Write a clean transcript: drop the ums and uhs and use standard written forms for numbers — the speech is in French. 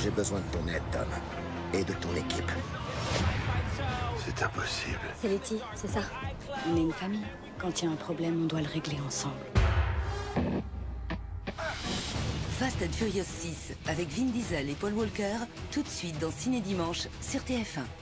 J'ai besoin de ton aide, Tom. Et de ton équipe. C'est impossible. C'est Letty, c'est ça. On est une famille. Quand il y a un problème, on doit le régler ensemble. Fast and Furious 6, avec Vin Diesel et Paul Walker, tout de suite dans Ciné Dimanche sur TF1.